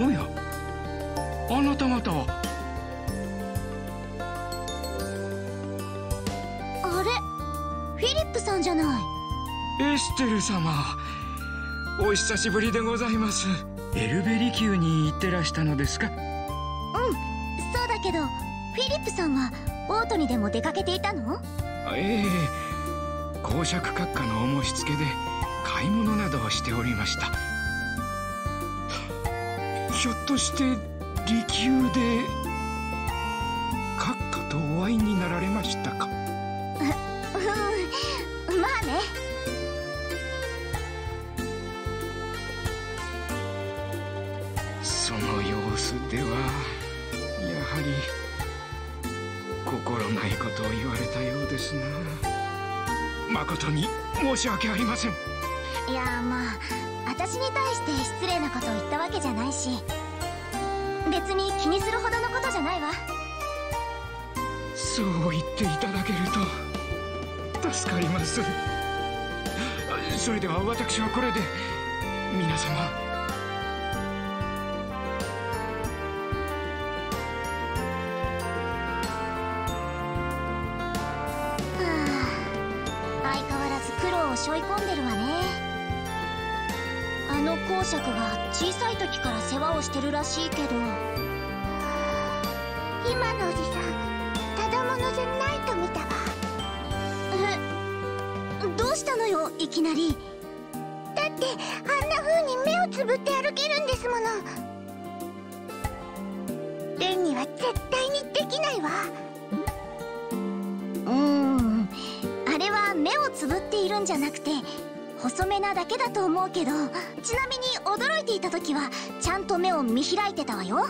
おや、あなた方は。 あれ、フィリップさんじゃない。 エステル様、お久しぶりでございます。エルベリ宮に行ってらしたのですか？ うん、そうだけど、フィリップさんはオートにでも出かけていたの？ ええ、公爵閣下のお申し付けで買い物などをしておりました。ひょっとして離宮で閣下とお会いになられましたか？ まあね。 その様子ではやはり心ないことを言われたようですな。誠に申し訳ありません。 いや、まあ私に対して失礼なことを言ったわけじゃないし、別に気にするほどのことじゃないわ。 そう言っていただけると助かります。それでは私はこれで。皆様、 相変わらず苦労を背負い込んでるわね。あの公爵が小さい時から世話をしてるらしいけど。今のおじさん、ただものじゃないと見たわ。どうしたのよ、いきなり。だってあんな風に目をつぶって歩けるんですもの。レンには絶対にできないわ。あれは目をつぶっているんじゃなくて細めなだけだと思うけど、ちなみに驚いていた時はちゃんと目を見開いてたわよ。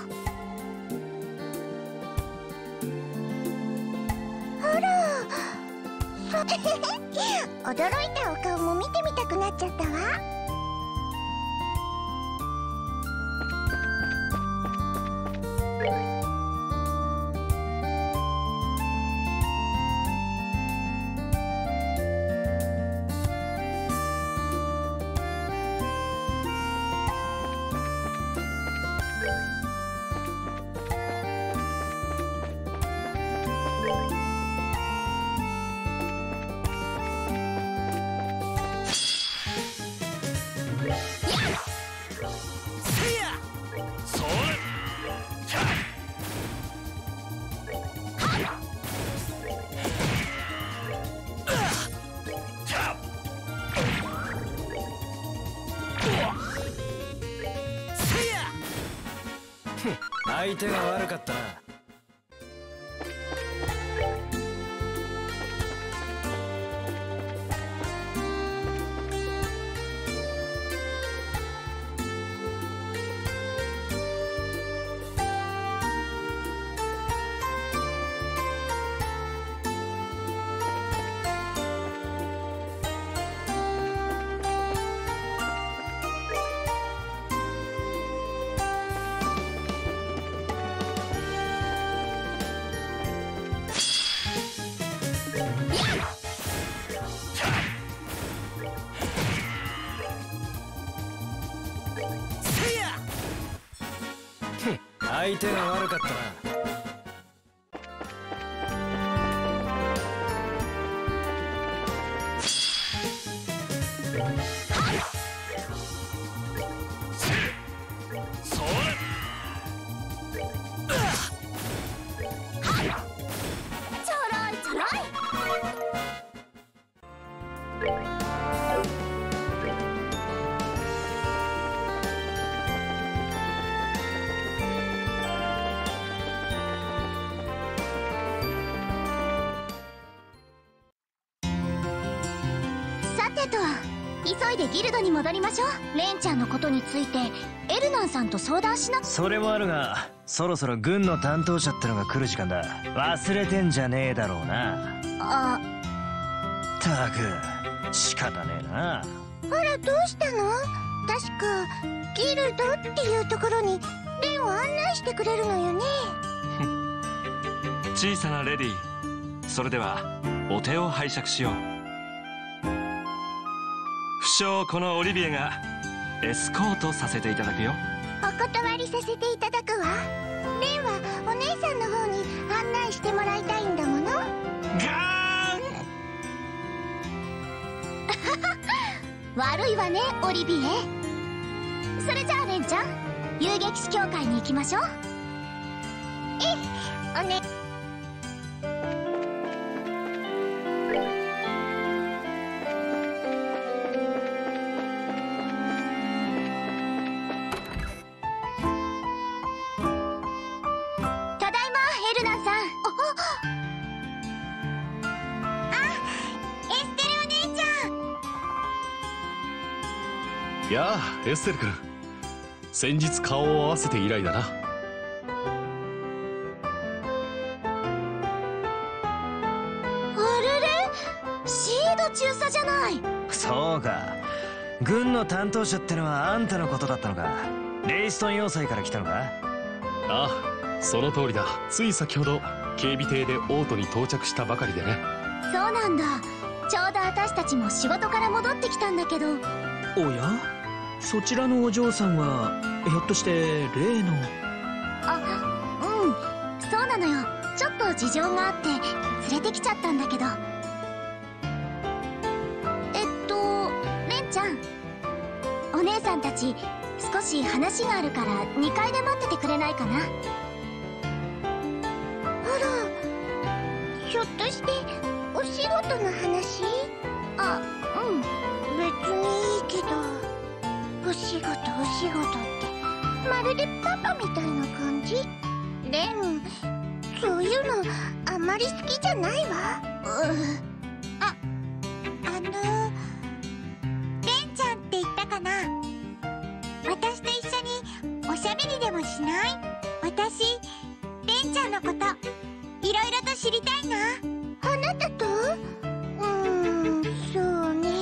あら、驚いたお顔も見てみたくなっちゃったわ。 相手が悪かったな。相手が悪かったな。 急いでギルドに戻りましょう。レンちゃんのことについてエルナンさんと相談しな。 それもあるが、そろそろ軍の担当者ってのが来る時間だ。忘れてんじゃねえだろうな。ったく仕方ねえな。 あら、どうしたの？確かギルドっていうところにレンを案内してくれるのよね。 小さなレディー、それではお手を拝借しよう。不肖このオリビエがエスコートさせていただくよ。 断りさせていただくわ。レンはお姉さんの方に案内してもらいたいんだもの。 ガーン悪いわね、オリビエ。それじゃあレンちゃん、遊撃士協会に行きましょう。おね。ただいま、エルナンさん。エステルお姉ちゃん。 やあ、エステル君。先日顔を合わせて以来だな。 シード中佐じゃない。 そうか、軍の担当者ってのはあんたのことだったのか。レイストン要塞から来たのか。 ああ、その通りだ。つい先ほど警備艇でオートに到着したばかりでね。 そうなんだ。ちょうど私たちも仕事から戻ってきたんだけど。 おや、そちらのお嬢さんはひょっとして例の。 あ、うん、そうなのよ。ちょっと事情があって連れてきちゃったんだけど。レンちゃん、お姉さんたち少し話があるから2階で待っててくれないかな。あら、ひょっとしてお仕事の話？あ、うん、別にいいけど。お仕事ってまるでパパみたいな感じ。レン、そういうのあんまり好きじゃないわ。レンちゃんって言ったかな。私と一緒におしゃべりでもしない？私、レンちゃんのこといろいろと知りたいな。あなたと？そうね。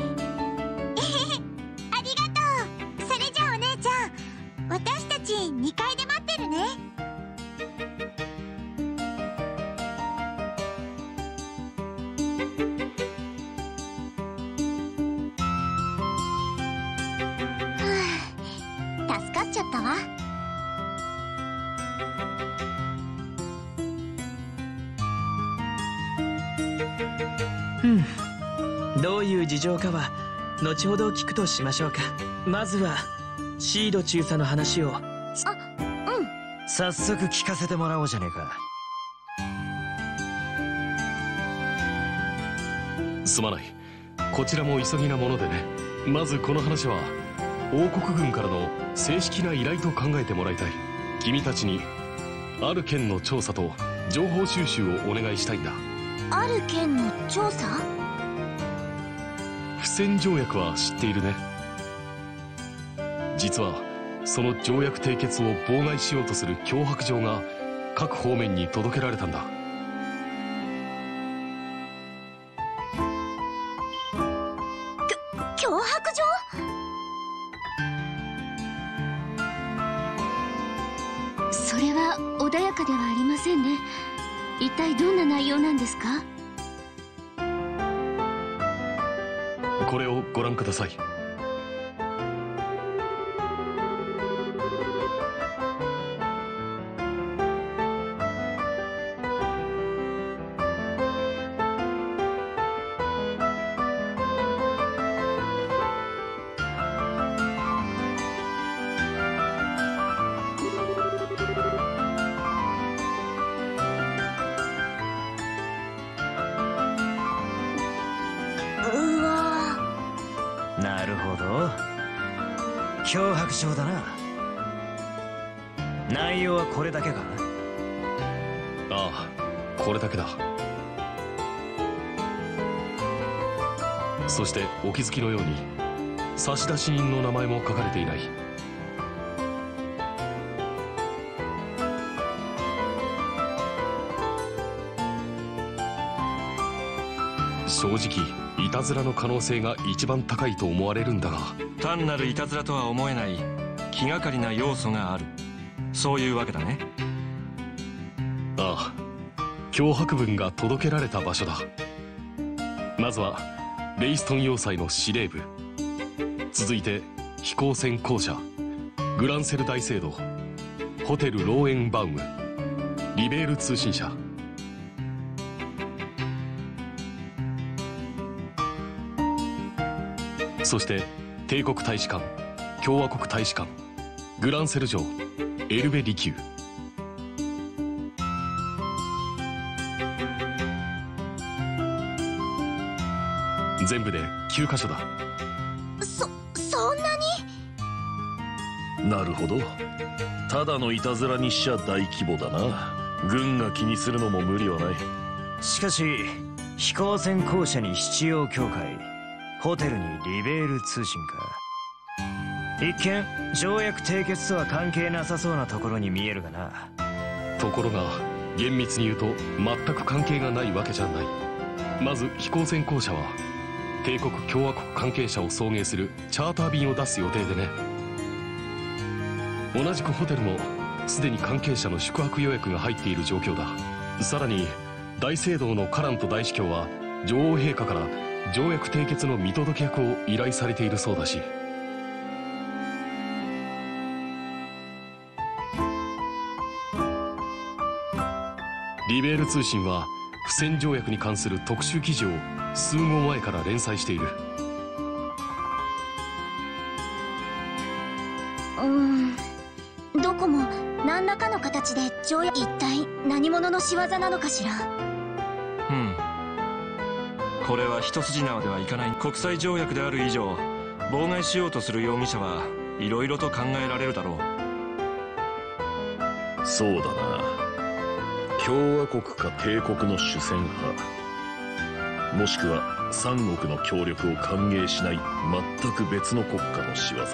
ありがとう。それじゃあお姉ちゃん、私たち2階で待ってるね。助かっちゃったわ。 どういう事情かは後ほど聞くとしましょうか。まずはシード中佐の話を。 早速聞かせてもらおうじゃねえか。 すまない。こちらも急ぎなものでね。まずこの話は王国軍からの正式な依頼と考えてもらいたい。君たちにある件の調査と情報収集をお願いしたいんだ。 ある件の調査？ 不戦条約は知っているね。実はその条約締結を妨害しようとする脅迫状が各方面に届けられたんだ。 脅迫状？それは穏やかではありませんね。一体どんな内容なんですか？ これをご覧ください。 なるほど、脅迫状だな。内容はこれだけか？ ああ、これだけだ。そしてお気づきのように差出人の名前も書かれていない。正直いたずらの可能性が一番高いと思われるんだが。 単なるいたずらとは思えない気がかりな要素がある、そういうわけだね。 ああ、脅迫文が届けられた場所だ。まずはレイストン要塞の司令部、続いて飛行船校舎、 グランセル大聖堂、ホテルローエンバウム、リベール通信社。そして帝国大使館、共和国大使館、グランセル城、エルベリキュー。全部で9カ所だ。 そんなに？ なるほど。ただのいたずらにしちゃ大規模だな。軍が気にするのも無理はない。 しかし飛行船公社に七葉教会、ホテルにリベール通信か。一見条約締結とは関係なさそうなところに見えるがな。 ところが厳密に言うと全く関係がないわけじゃない。まず飛行船公社は帝国共和国関係者を送迎するチャーター便を出す予定でね。同じくホテルもすでに関係者の宿泊予約が入っている状況だ。さらに大聖堂のカラント大司教は女王陛下から条約締結の見届け役を依頼されているそうだし。リベール通信は不戦条約に関する特集記事を数号前から連載している。 どこも何らかの形で条約、一体何者の仕業なのかしら。 これは一筋縄ではいかない。国際条約である以上、妨害しようとする容疑者はいろいろと考えられるだろう。そうだな。共和国か帝国の主戦派、もしくは三国の協力を歓迎しない全く別の国家の仕業か。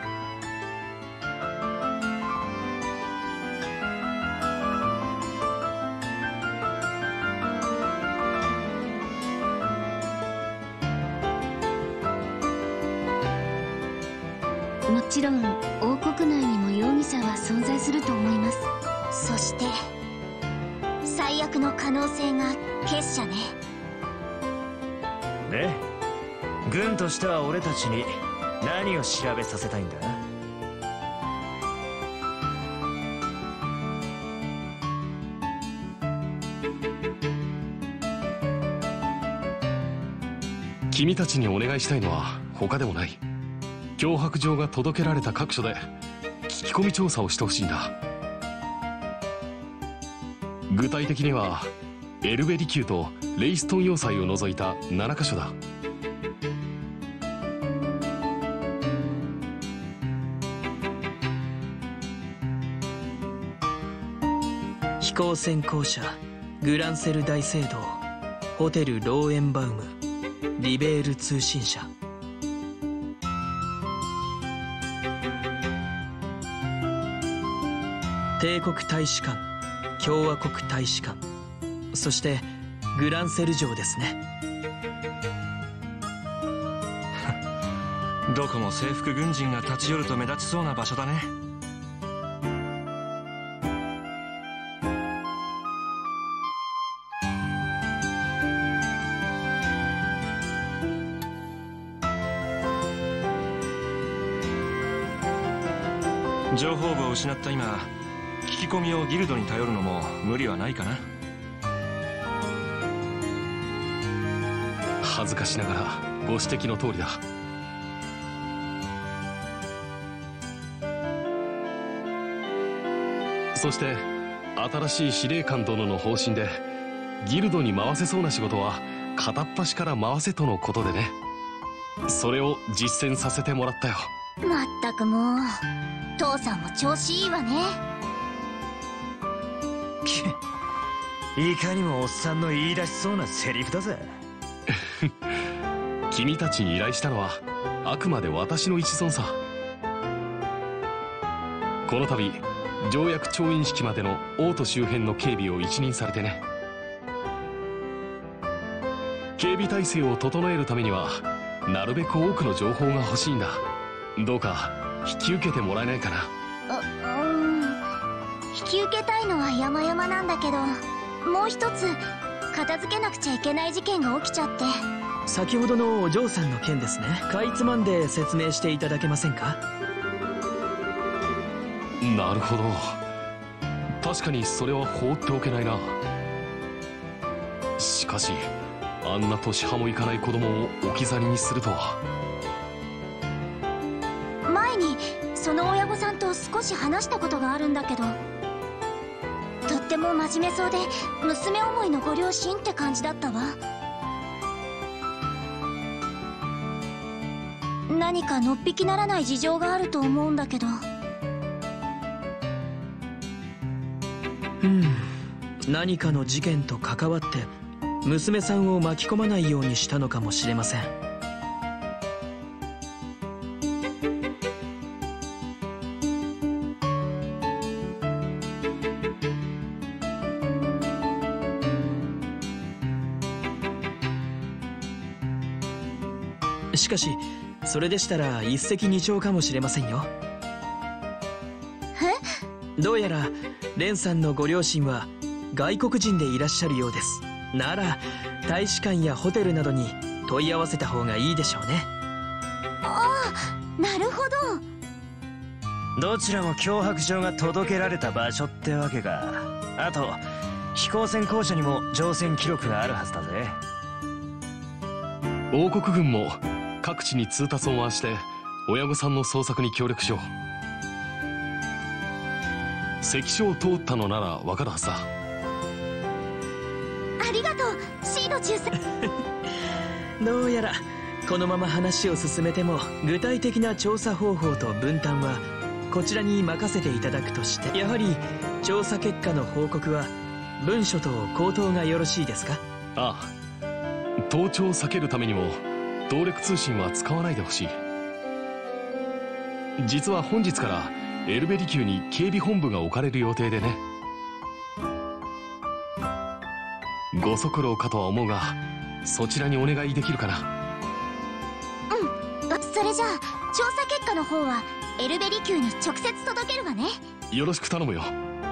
もちろん王国内にも容疑者は存在すると思います。そして最悪の可能性が結社ね。 で、軍としては俺たちに何を調べさせたいんだ？ 君たちにお願いしたいのは他でもない。脅迫状が届けられた各所で聞き込み調査をしてほしいんだ。具体的にはエルベリキューとレイストン要塞を除いた7カ所だ。 飛行船公社、グランセル大聖堂、ホテルローエンバウム、リベール通信社。帝国大使館、共和国大使館、そしてグランセル城ですね。 どこも制服軍人が立ち寄ると目立ちそうな場所だね。情報部を失った今、聞き込みをギルドに頼るのも無理はないかな。 恥ずかしながらご指摘の通りだ。そして新しい司令官殿の方針でギルドに回せそうな仕事は片っ端から回せとのことでね。それを実践させてもらったよ。 まったくもう父さんも調子いいわね。 いかにもおっさんの言い出しそうなセリフだぜ。 君たちに依頼したのはあくまで私の一存さ。この度条約調印式までの王都周辺の警備を一任されてね。警備体制を整えるためにはなるべく多くの情報が欲しいんだ。どうか引き受けてもらえないかな。 引き受けたいのは山々なんだけど、もう一つ片付けなくちゃいけない事件が起きちゃって。 先ほどのお嬢さんの件ですね。かいつまんで説明していただけませんか？ なるほど。確かにそれは放っておけないな。しかしあんな年派もいかない子供を置き去りにするとは。 前にその親御さんと少し話したことがあるんだけど、とっても真面目そうで娘思いのご両親って感じだったわ。何かのっぴきならない事情があると思うんだけど。 何かの事件と関わって娘さんを巻き込まないようにしたのかもしれません。しかしそれでしたら一石二鳥かもしれませんよ。どうやら蓮さんのご両親は外国人でいらっしゃるようです。なら大使館やホテルなどに問い合わせた方がいいでしょうね。 ああ、なるほど。 どちらも脅迫状が届けられた場所ってわけか。あと飛行船公社にも乗船記録があるはずだぜ。 王国軍も各地に通達を回して親御さんの捜索に協力しよう。関所を通ったのならわかるはずだ。 ありがとうシード中佐。 どうやらこのまま話を進めても具体的な調査方法と分担はこちらに任せていただくとして、やはり調査結果の報告は文書と口頭がよろしいですか？ ああ、盗聴を避けるためにも動力通信は使わないでほしい。実は本日からエルベリ宮に警備本部が置かれる予定でね。ご足労かとは思うがそちらにお願いできるかな。 それじゃあ調査結果の方はエルベリ宮に直接届けるわね。 よろしく頼むよ。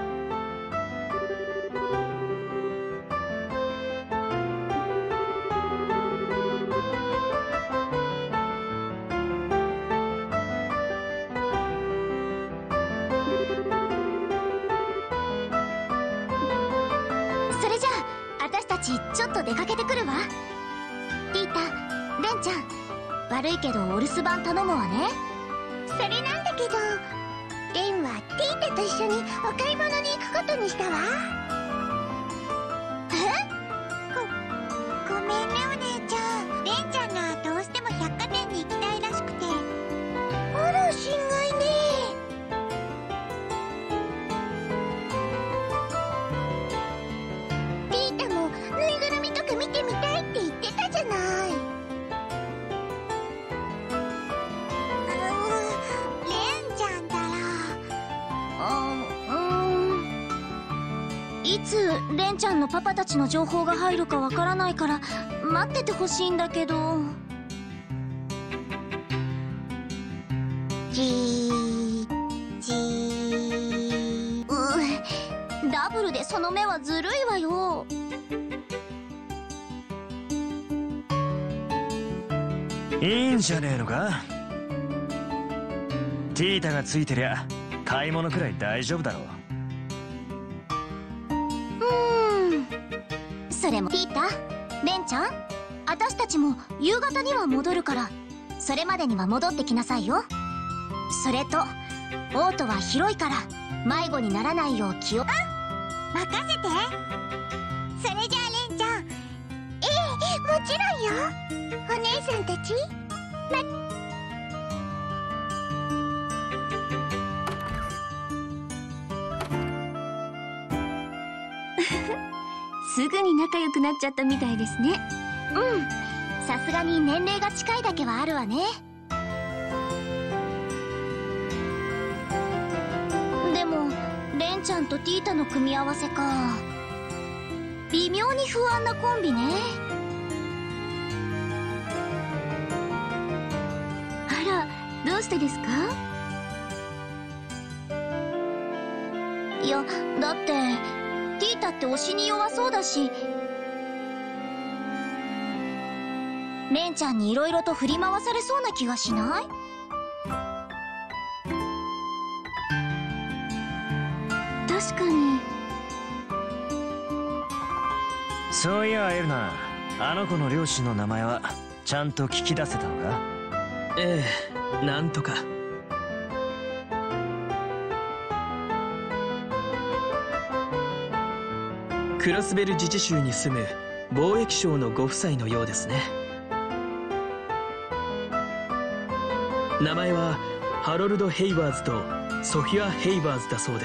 それじゃあ私たちちょっと出かけてくるわ。ティータ、レンちゃん、悪いけどお留守番頼むわね。それなんだけど、レンはティータと一緒にお買い物に行くことにしたわ。ごめんねお姉ちゃん。レンちゃんがどうしても百貨店に行きたいらしくて。あら心外ね。ティータもぬいぐるみとか見てみたいって言ってたじゃない。レンちゃんったらいつレンちゃんのパパたちの情報が入るかわからないから待っててほしいんだけど。ダブルでその目はずるいわよ。 いいんじゃねえのか。ティータがついてりゃ買い物くらい大丈夫だろう。 それもティータ、レンちゃん、私たちも夕方には戻るからそれまでには戻ってきなさいよ。それとオートは広いから迷子にならないよう気を。任せて。それじゃあレンちゃん。もちろんよ。お姉さんたちすぐに仲良くなっちゃったみたいですね。さすがに年齢が近いだけはあるわね。でもレンちゃんとティータの組み合わせか。微妙に不安なコンビね。あら、どうしてですか？いや、だってティータって推しに弱そうだし、レンちゃんにいろいろと振り回されそうな気がしない？ かに。 そういやエルナ、あの子の両親の名前はちゃんと聞き出せたのか？ ええ、なんとか。クロスベル自治州に住む貿易商のご夫妻のようですね。名前はハロルド・ヘイワーズとソフィア・ヘイワーズだそうです。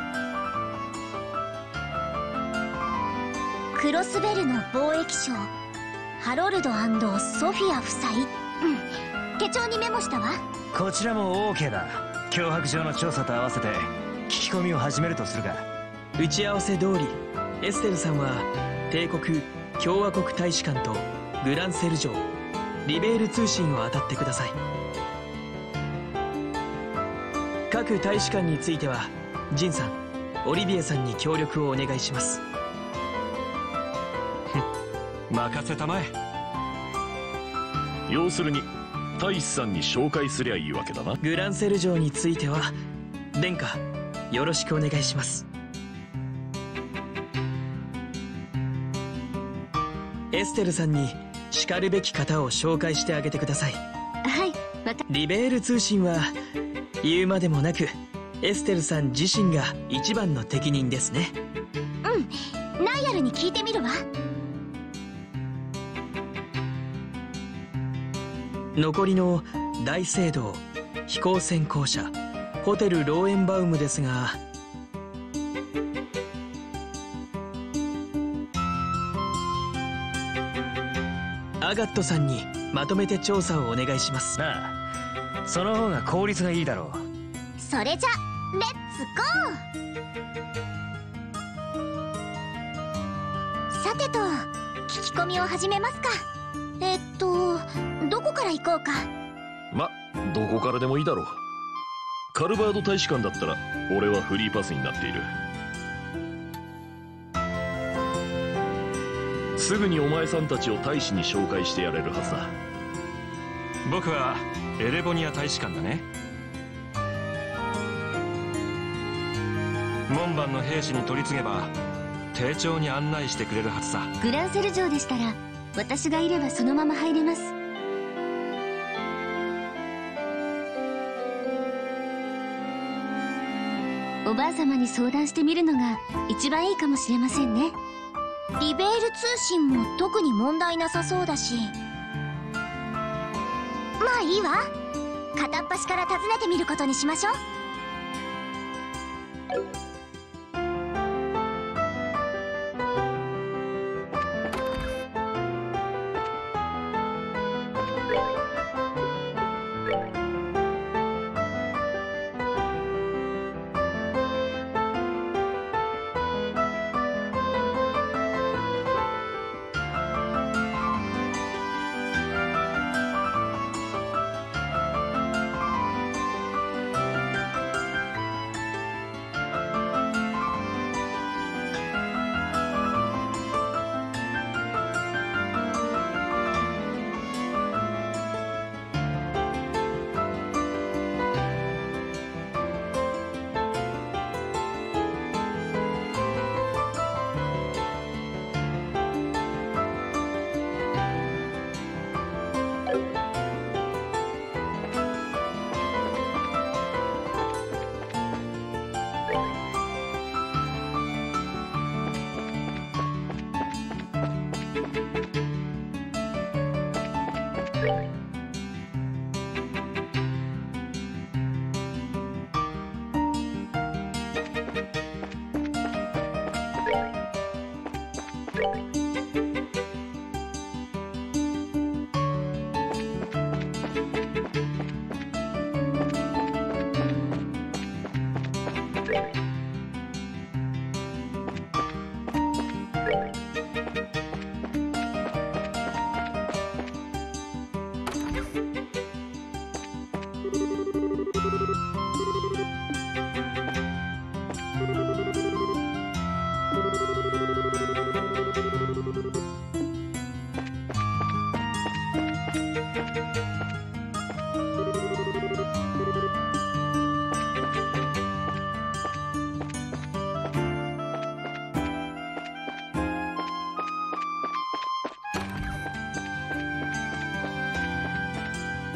クロスベルの貿易商ハロルド&ソフィア夫妻。手帳にメモしたわ。 こちらも OK だ。脅迫状の調査と合わせて聞き込みを始めるとするか。 打ち合わせ通りエステルさんは帝国共和国大使館とグランセル城リベール通信を当たってください。各大使館についてはジンさん、オリビエさんに協力をお願いします。 任せたまえ。 要するに大使さんに紹介すりゃいいわけだな。 グランセル城については殿下よろしくお願いします。エステルさんにしかるべき方を紹介してあげてください。 はい。 リベール通信は言うまでもなくエステルさん自身が一番の適任ですね。 ナイアルに聞いてみるわ。 残りの大聖堂、飛行船公社、ホテルローエンバウムですが、アガットさんにまとめて調査をお願いします。 なあ、その方が効率がいいだろう。 それじゃレッツゴー。さてと聞き込みを始めますか。どこから行こうか。 ま、どこからでもいいだろう。カルバード大使館だったら俺はフリーパスになっている。すぐにお前さんたちを大使に紹介してやれるはずだ。 僕はエレボニア大使館だね。門番の兵士に取り次げば丁重に案内してくれるはずさ。 グランセル城でしたら私がいればそのまま入れます。おばあ様に相談してみるのが一番いいかもしれませんね。リベール通信も特に問題なさそうだし、まあいいわ。片っ端から訪ねてみることにしましょう。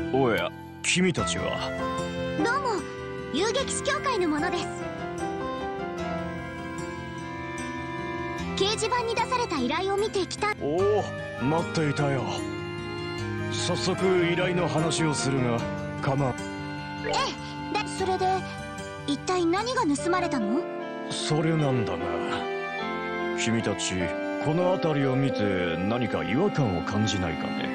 おや、君たちは。 どうも、遊撃士協会の者です。掲示板に出された依頼を見てきた。 おお、待っていたよ。早速依頼の話をするが構う。 ええ、それで一体何が盗まれたの？ それなんだが、君たちこの辺りを見て何か違和感を感じないかね？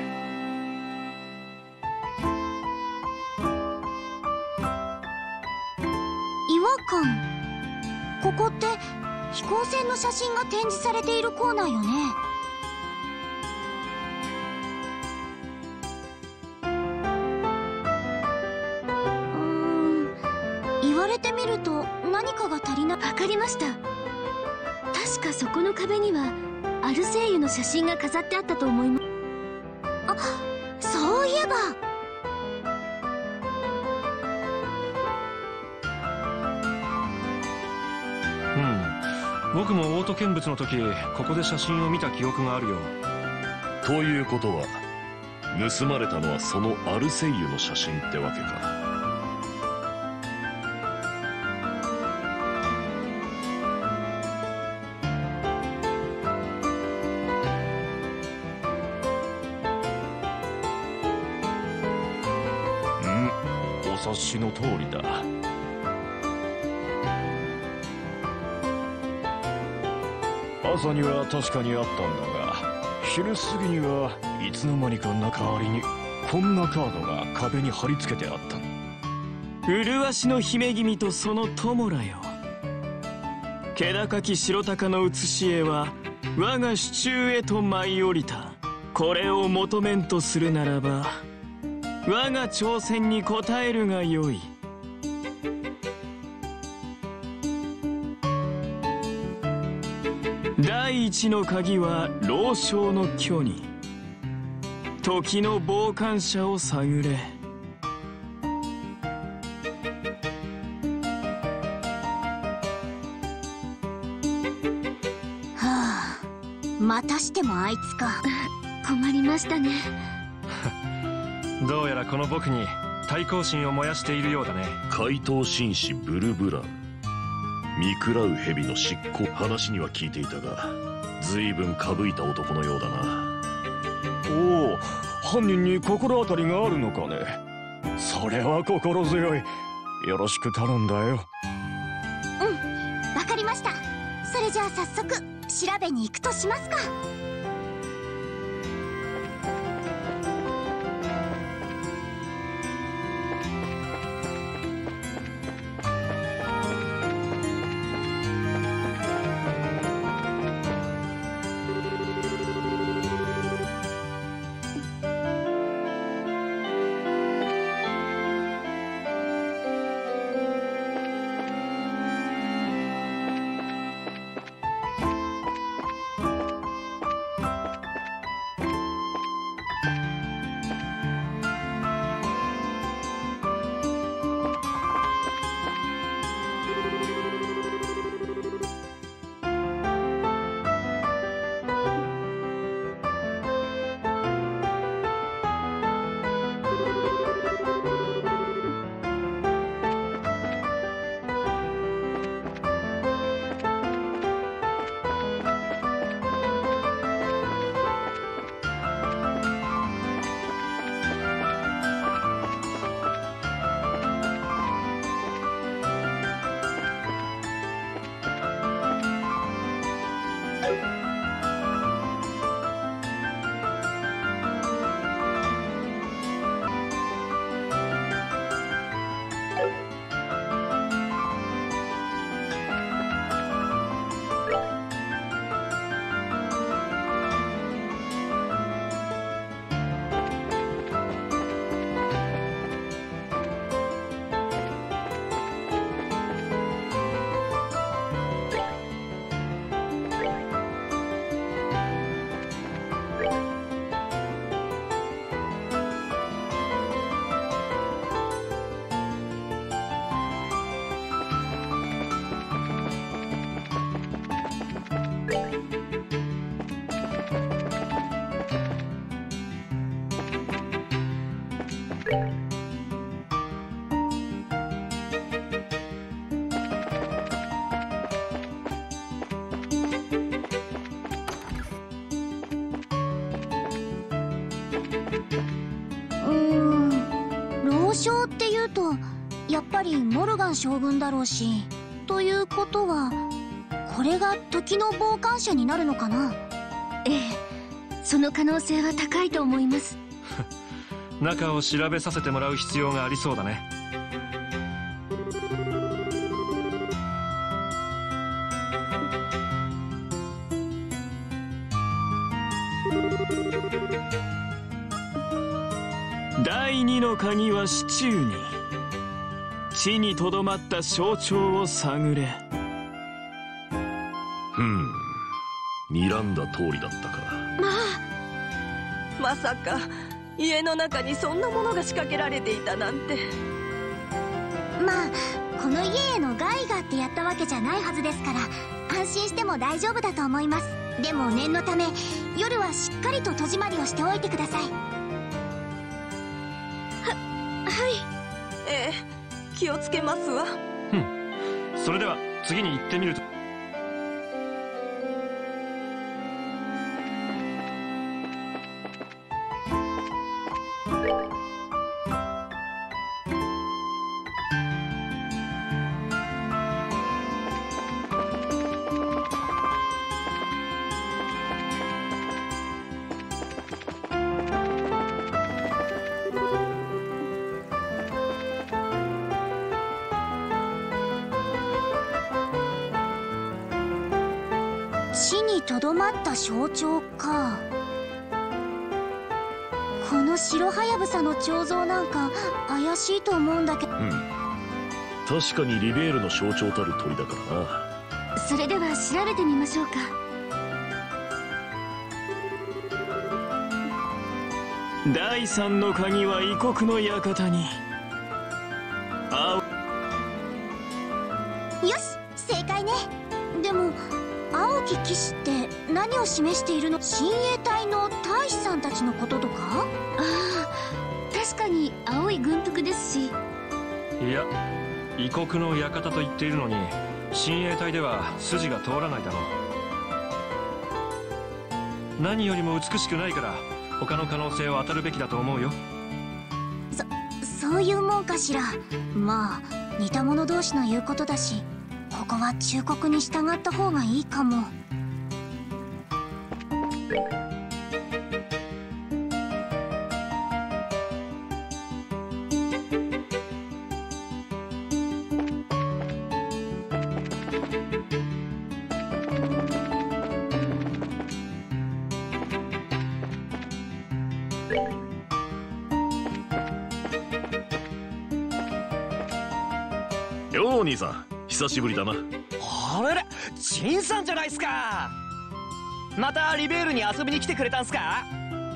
違和感？ここって飛行船の写真が展示されているコーナーよね。言われてみると何かが足りない。 わかりました。確かそこの壁にはアルセイユの写真が飾ってあったと思います。 あ、そういえば。 僕もオート見物の時ここで写真を見た記憶があるよ。 ということは盗まれたのはそのアルセイユの写真ってわけか。 お察しの通りだ。朝には確かにあったんだが、昼過ぎにはいつの間にかな代わりにこんなカードが壁に貼り付けてあった。 麗しの姫君とその友らよ。気高き白鷹の写し絵は我が手中へと舞い降りた。これを求めんとするならば我が挑戦に応えるがよい。第一の鍵は老将の虚に、時の傍観者を探れ。 はあ、またしてもあいつか。 困りましたね。 どうやらこの僕に対抗心を燃やしているようだね。 怪盗紳士ブルブラン、見食らう蛇の執行。話には聞いていたが随分かぶいた男のようだな。 おお、犯人に心当たりがあるのかね？それは心強い。よろしく頼んだよ。 わかりました。それじゃあ早速調べに行くとしますか。 老将っていうとやっぱりモルガン将軍だろうし、ということはこれが時の傍観者になるのかな。 ええ、その可能性は高いと思います。 中を調べさせてもらう必要がありそうだね。 第二の鍵は市中に。地にとどまった象徴を探れ。 睨んだ通りだったか。 まさか家の中にそんなものが仕掛けられていたなんて。 まあこの家への害があってやったわけじゃないはずですから、安心しても大丈夫だと思います。でも念のため夜はしっかりと戸締まりをしておいてください。 ええ、気をつけますわ。 それでは次に行ってみると。 地にとどまった象徴か。この白はやぶさの彫像なんか怪しいと思うんだけど。 確かにリベールの象徴たる鳥だからな。 それでは調べてみましょうか。 第三の鍵は異国の館に。 よし、正解ね。でも青き騎士って何を示しているの？親衛隊の大使さんたちのこととか？ ああ、確かに青い軍服ですし。 いや、異国の館と言っているのに親衛隊では筋が通らないだろう。何よりも美しくないから他の可能性を当たるべきだと思うよ。 そういうもんかしら。まあ似た者同士の言うことだし、ここは忠告に従った方がいいかも。 よう兄さん、久しぶりだな。 あれれ、ジンさんじゃないっすか。またリベールに遊びに来てくれたんすか？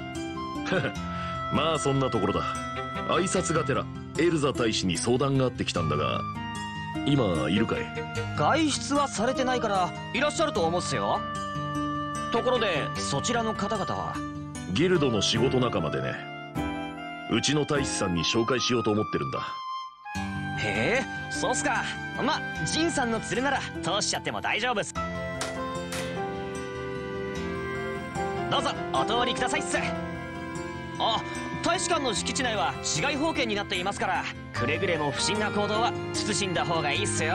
まあそんなところだ。挨拶がてらエルザ大使に相談があってきたんだが、今いるかい？ 外出はされてないからいらっしゃると思うっすよ。ところでそちらの方々は？ ギルドの仕事仲間でね。うちの大使さんに紹介しようと思ってるんだ。 へえ、そうっすか。ま、ジンさんの連れなら通しちゃっても大丈夫っす。どうぞお通りくださいっす。あ、大使館の敷地内は市街封建になっていますから、くれぐれも不審な行動は慎んだ方がいいっすよ。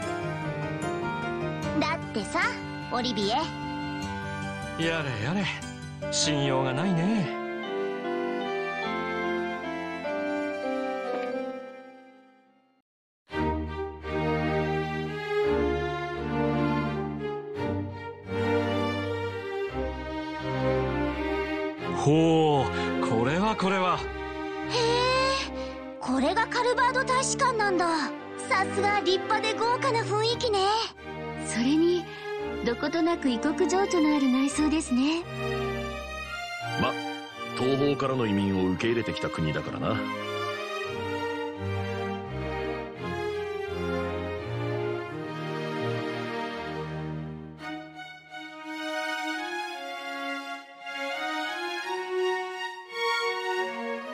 だってさ、オリビエ。 やれやれ、信用がないね。ほう、これはこれは。 へえ、これがカルバード大使館なんだ。さすが立派で豪華な雰囲気ね。 それにどことなく異国情緒のある内装ですね。 ま、東方からの移民を受け入れてきた国だからな。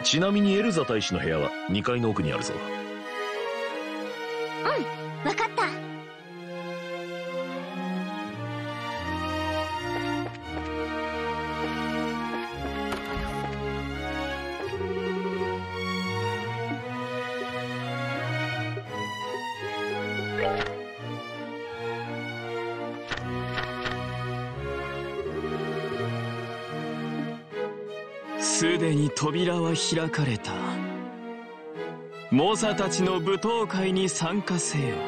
ちなみにエルザ大使の部屋は2階の奥にあるぞ。 うん、わかった。 すでに扉は開かれた。猛者たちの舞踏会に参加せよ。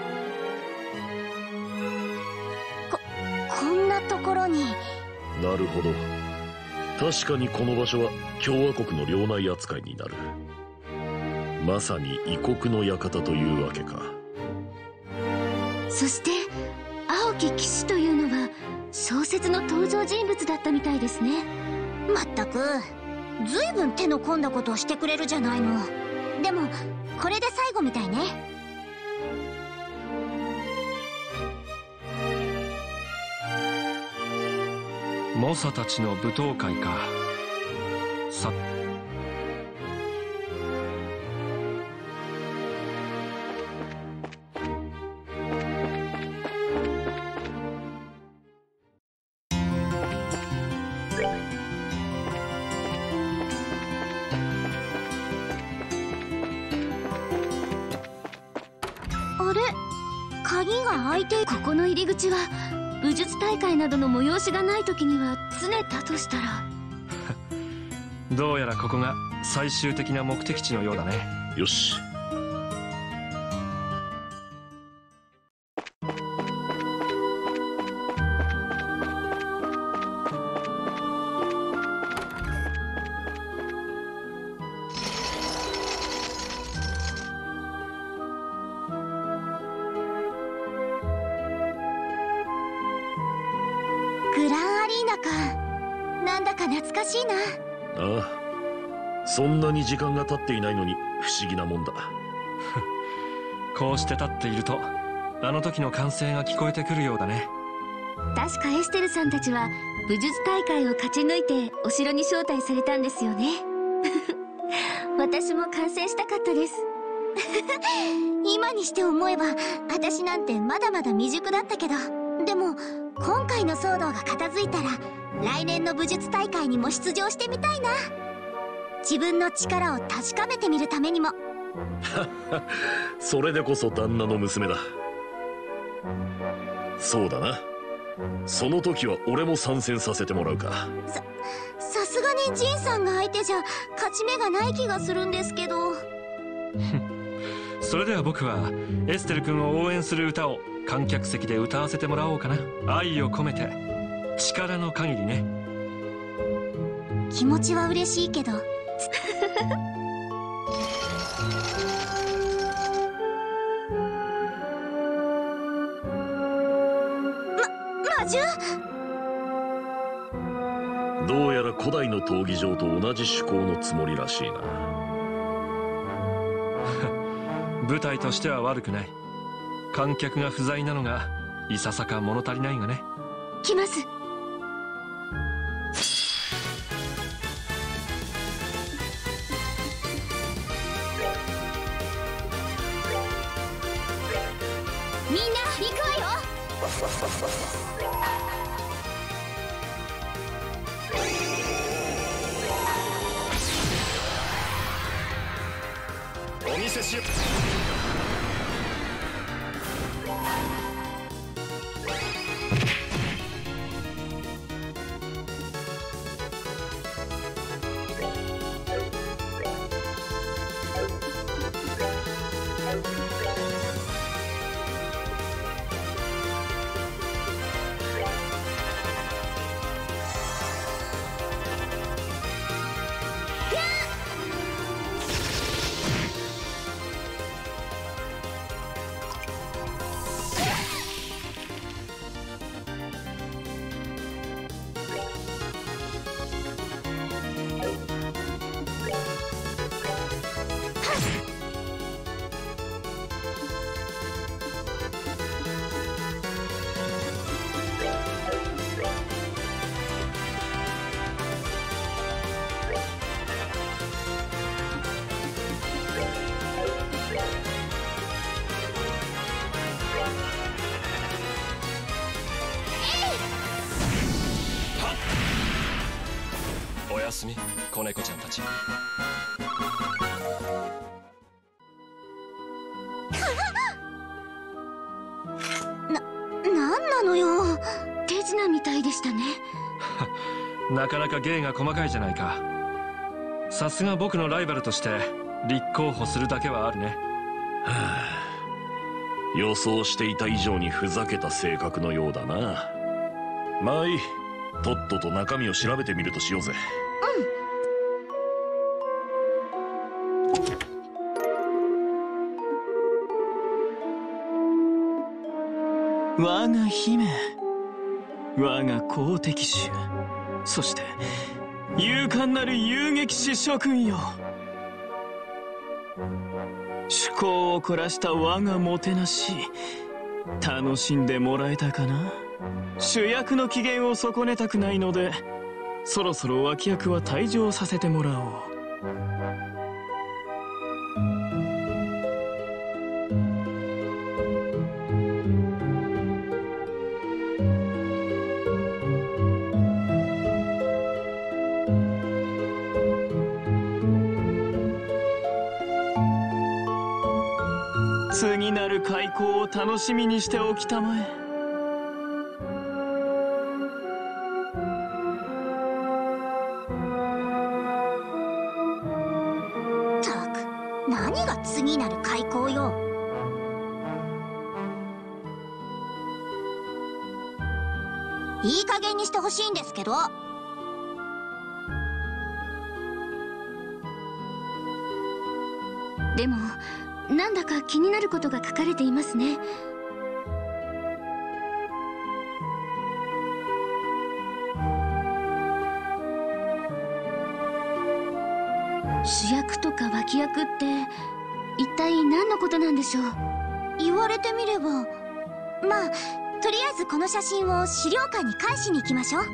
こんなところに。 なるほど。確かにこの場所は共和国の領内扱いになる。まさに異国の館というわけか。 そして青き騎士というのは小説の登場人物だったみたいですね。 まったく、ずいぶん手の込んだことをしてくれるじゃないの。でもこれで最後みたいね。 猛者たちの舞踏会か。さあれ、鍵が開いて。 ここの入り口は武術大会などの催しがない時には常だとしたらどうやらここが最終的な目的地のようだね。 よし。 グランアリーナか。なんだか懐かしいな。 ああ、そんなに時間が経っていないのに不思議なもんだ。 こうして立っているとあの時の歓声が聞こえてくるようだね。 確かエステルさんたちは武術大会を勝ち抜いてお城に招待されたんですよね。私も観戦したかったです。 今にして思えば私なんてまだまだ未熟だったけど、でも今回の騒動が片付いたら来年の武術大会にも出場してみたいな。自分の力を確かめてみるためにも。 それでこそ旦那の娘だ。そうだな。その時は俺も参戦させてもらうか。 さすがにジンさんが相手じゃ勝ち目がない気がするんですけど。 それでは僕はエステル君を応援する歌を観客席で歌わせてもらおうかな。愛を込めて、力の限りね。 気持ちは嬉しいけど。魔獣？ どうやら古代の闘技場と同じ趣向のつもりらしいな。 舞台としては悪くない。観客が不在なのがいささか物足りないがね。 来ます。 みんな行くわよ。 お見せしよう。 すみ、子猫ちゃんたち。 なんなのよ。手品みたいでしたね。 なかなか芸が細かいじゃないか。さすが僕のライバルとして立候補するだけはあるね。 予想していた以上にふざけた性格のようだな。まあいい、とっとと中身を調べてみるとしようぜ。 我が姫、我が好敵手、そして勇敢なる遊撃士諸君よ。趣向を凝らした我がもてなし、楽しんでもらえたかな。主役の機嫌を損ねたくないので、そろそろ脇役は退場させてもらおう。次なる開口を楽しみにしておきたまえ。 たく、何が次なる開口よ。いい加減にしてほしいんですけど。 でもなんだか気になることが書かれていますね。主役とか脇役って一体何のことなんでしょう。 言われてみれば。まあとりあえずこの写真を資料館に返しに行きましょう。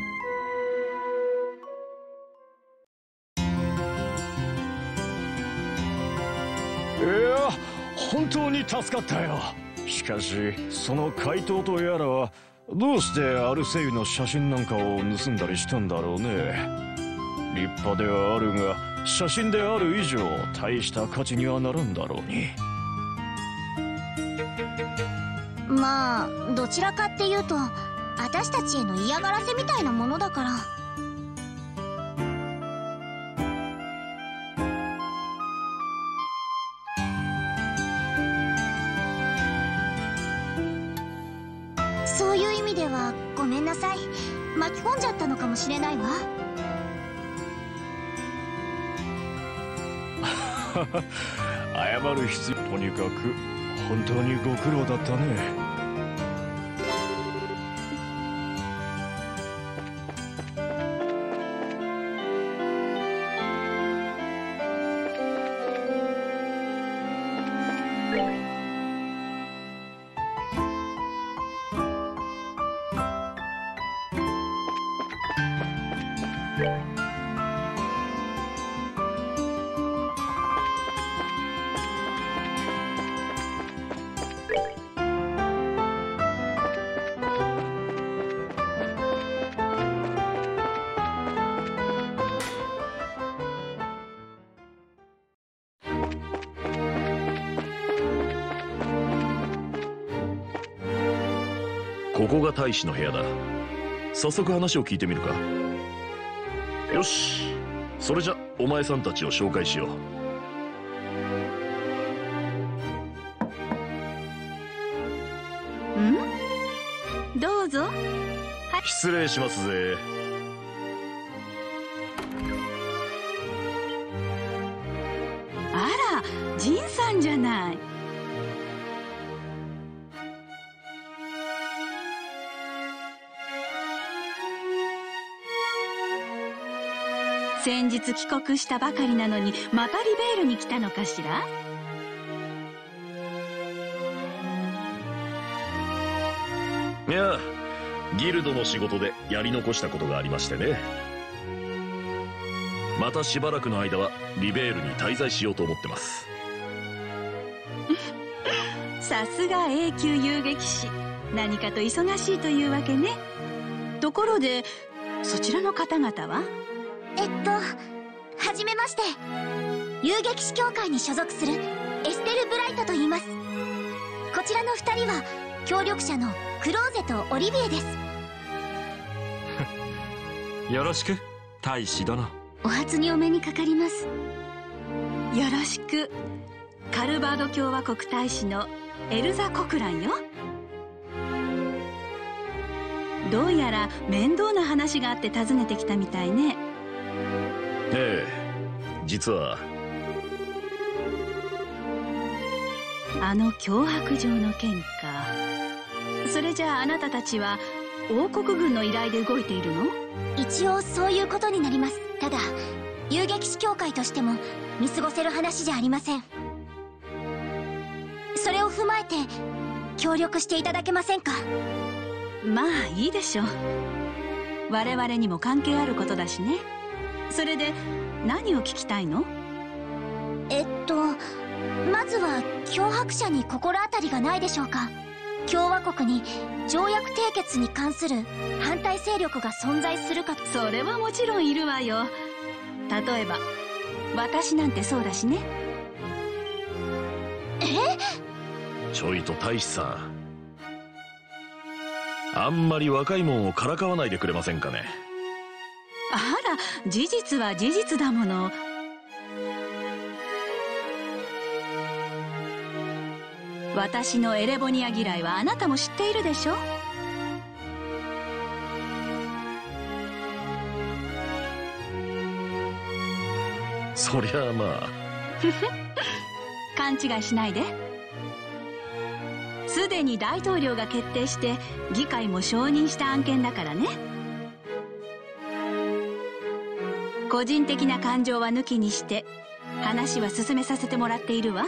いや、本当に助かったよ。しかしその怪盗とやらはどうしてアルセイユの写真なんかを盗んだりしたんだろうね。立派ではあるが写真である以上大した価値にはならんだろうに。 まあどちらかっていうと私たちへの嫌がらせみたいなものだから。そういう意味ではごめんなさい。巻き込んじゃったのかもしれないわ。 謝る必要。とにかく本当にご苦労だったね。 ここが大使の部屋だ。早速話を聞いてみるか。よし、それじゃお前さんたちを紹介しよう。どうぞ。 失礼しますぜ。 あら、ジンさんじゃない。先日帰国したばかりなのにまたリベールに来たのかしら。 いや、ギルドの仕事でやり残したことがありましてね。またしばらくの間はリベールに滞在しようと思ってます。 さすが永久遊撃士。何かと忙しいというわけね。ところでそちらの方々は？ はじめまして。遊撃士協会に所属するエステル・ブライトと言います。こちらの2人は協力者のクローゼとオリビエです。 よろしく大使殿。 お初にお目にかかります。 よろしく。カルバード共和国大使のエルザ・コクランよ。どうやら面倒な話があって訪ねてきたみたいね。 ええ、実はあの脅迫状の件か。それじゃああなたたちは王国軍の依頼で動いているの？ 一応そういうことになります。ただ遊撃士協会としても見過ごせる話じゃありません。それを踏まえて協力していただけませんか？ まあいいでしょう。我々にも関係あることだしね。それで何を聞きたいの？ まずは脅迫者に心当たりがないでしょうか？共和国に条約締結に関する反対勢力が存在するか。 それはもちろんいるわよ。例えば私なんてそうだしね。 ちょいと大使さん、あんまり若いもんをからかわないでくれませんかね。 あら、事実は事実だもの。私のエレボニア嫌いはあなたも知っているでしょ。 そりゃあまあ勘違いしないで。すでに大統領が決定して議会も承認した案件だからね。個人的な感情は抜きにして話は進めさせてもらっているわ。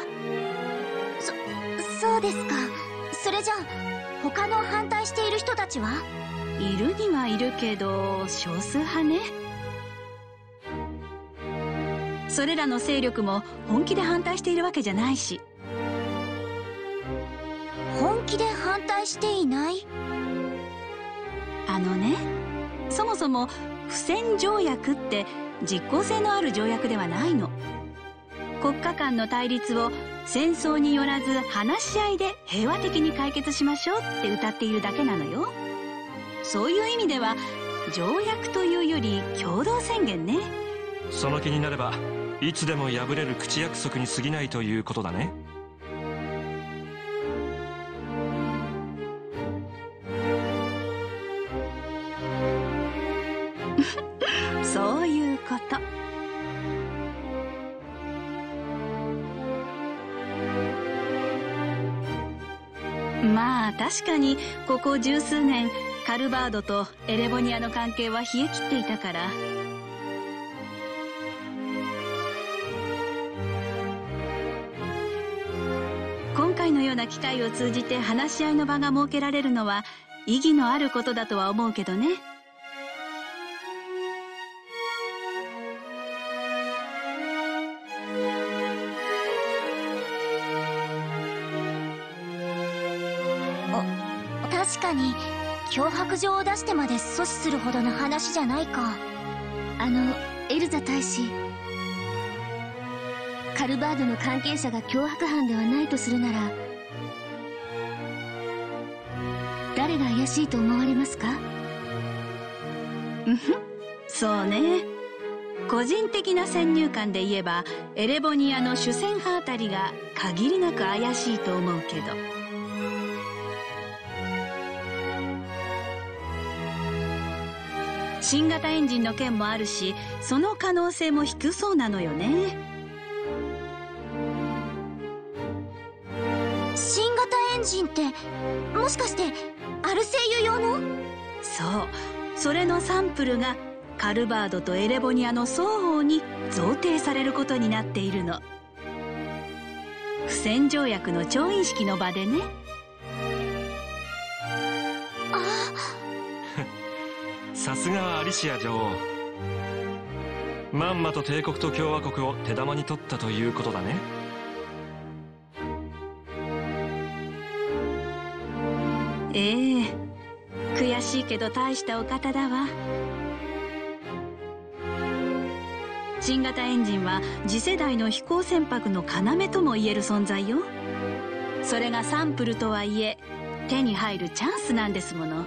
そうですか。それじゃあ他の反対している人たちは？ いるにはいるけど少数派ね。それらの勢力も本気で反対しているわけじゃないし。 本気で反対していない？ あのね、そもそも不戦条約って実効性のある条約ではないの。国家間の対立を戦争によらず話し合いで平和的に解決しましょうって歌っているだけなのよ。そういう意味では条約というより共同宣言ね。 その気になればいつでも破れる口約束に過ぎないということだね。 そういうこと。まあ確かにここ十数年カルバードとエレボニアの関係は冷え切っていたから。今回のような機会を通じて話し合いの場が設けられるのは意義のあることだとは思うけどね。 確かに脅迫状を出してまで阻止するほどの話じゃないか。 エルザ大使、カルバードの関係者が脅迫犯ではないとするなら誰が怪しいと思われますか？ そうね。個人的な先入観で言えばエレボニアの主戦派あたりが限りなく怪しいと思うけど。新型エンジンの件もあるし、その可能性も低そうなのよね。 新型エンジンってもしかしてアルセイユ用の？ そう、それのサンプルがカルバードとエレボニアの双方に贈呈されることになっているの。不戦条約の調印式の場でね。 さすがはアリシア女王。まんまと帝国と共和国を手玉に取ったということだね。 ええ、悔しいけど大したお方だわ。 新型エンジンは次世代の飛行船舶の要ともいえる存在よ。それがサンプルとはいえ手に入るチャンスなんですもの。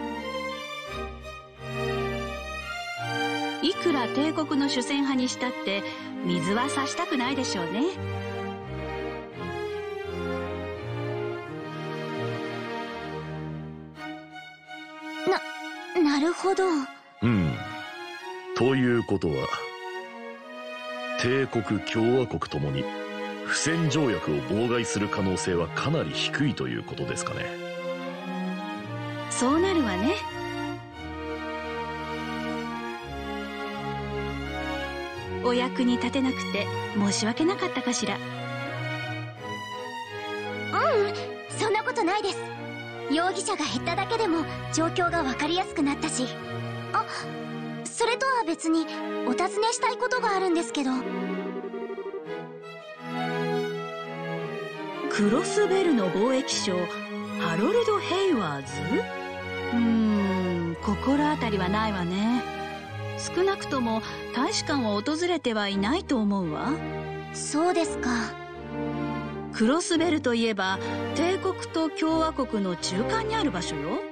いくら帝国の主戦派にしたって水は差したくないでしょうね。 なるほど。 ということは帝国共和国ともに不戦条約を妨害する可能性はかなり低いということですかね。 そうなるわね。お役に立てなくて申し訳なかったかしら。 そんなことないです。容疑者が減っただけでも状況が分かりやすくなったし。それとは別にお尋ねしたいことがあるんですけど。 クロスベルの貿易商ハロルド・ヘイワーズ？心当たりはないわね。少なくとも大使館を訪れてはいないと思うわ。 そうですか。 クロスベルといえば帝国と共和国の中間にある場所よ。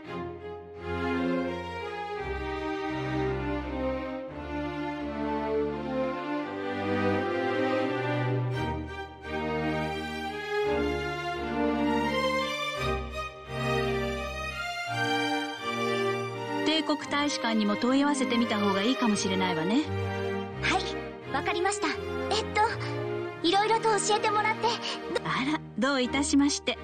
帝国大使館にも問い合わせてみた方がいいかもしれないわね。 はい、わかりました。いろいろと教えてもらって。 あら、どういたしまして。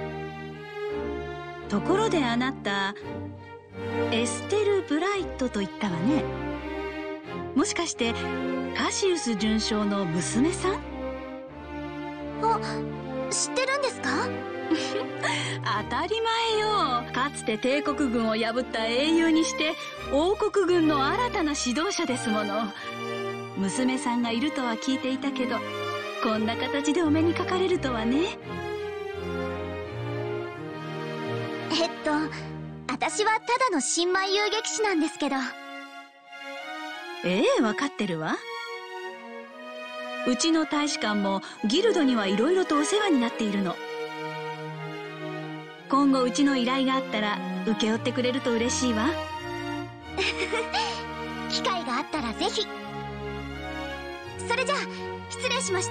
ところであなたエステル・ブライトと言ったわね。もしかしてカシウス准将の娘さん？ 知ってるんですか？ 当たり前よ。かつて帝国軍を破った英雄にして王国軍の新たな指導者ですもの。娘さんがいるとは聞いていたけど、こんな形でお目にかかれるとはね。 私はただの新米遊撃士なんですけど。 分かってるわ。うちの大使館もギルドにはいろいろとお世話になっているの。今後うちの依頼があったら請け負ってくれると嬉しいわ。 機会があったらぜひ。それじゃあ失礼しました。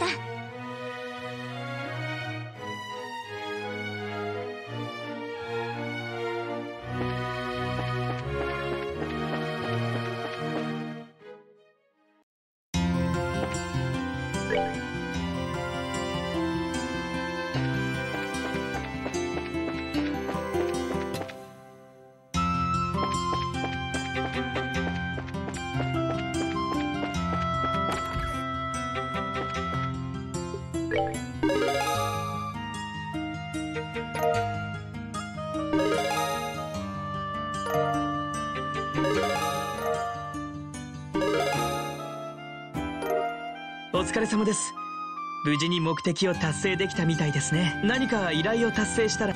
お疲れ様です。無事に目的を達成できたみたいですね。何か依頼を達成したら。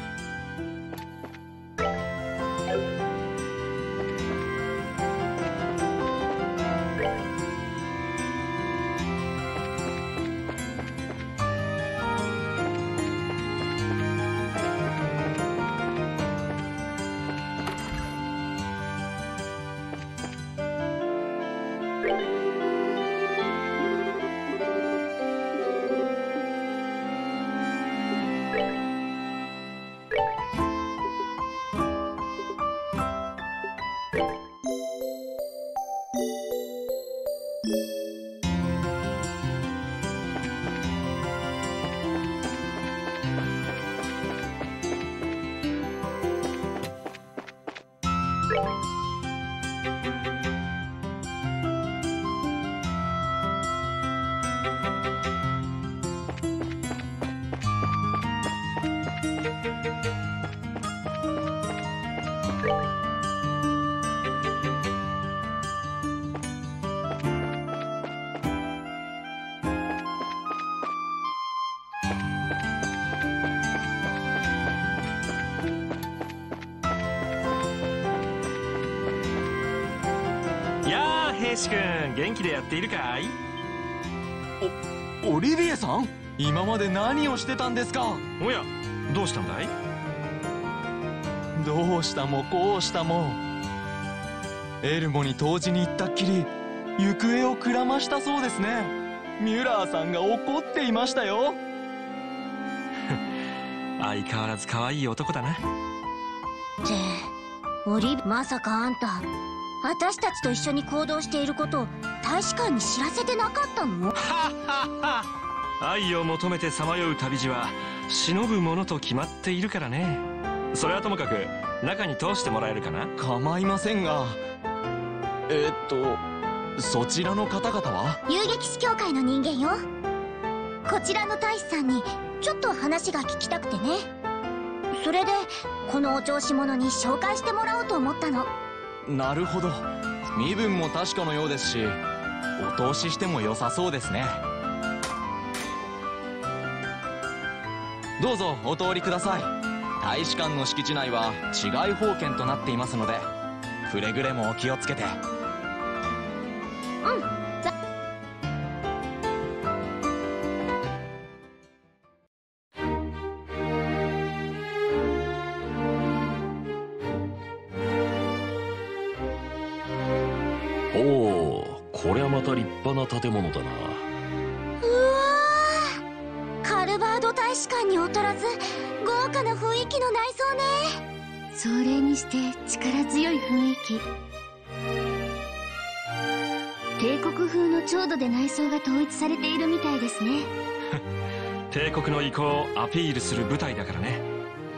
兵士君、元気でやっているかい？ オリビエさん、今まで何をしてたんですか？ おや、どうしたんだい？ どうしたもこうしたも、エルモに湯治に行ったっきり行方をくらましたそうですね。ミュラーさんが怒っていましたよ。 相変わらず可愛い男だな。 ってまさかあんた私たちと一緒に行動していることを大使館に知らせてなかったの？ 愛を求めてさまよう旅路は忍ぶものと決まっているからね。それはともかく中に通してもらえるかな？ 構いませんが、そちらの方々は？ 遊撃士協会の人間よ。こちらの大使さんにちょっと話が聞きたくてね。それでこのお調子者に紹介してもらおうと思ったの。 なるほど、身分も確かのようですし、お通ししても良さそうですね。どうぞお通りください。大使館の敷地内は治外法権となっていますので、くれぐれもお気をつけて。 おお、こりゃまた立派な建物だな。 うわー、カルバード大使館に劣らず豪華な雰囲気の内装ね。 それにして力強い雰囲気。帝国風の調度で内装が統一されているみたいですね。 帝国の意向をアピールする舞台だからね。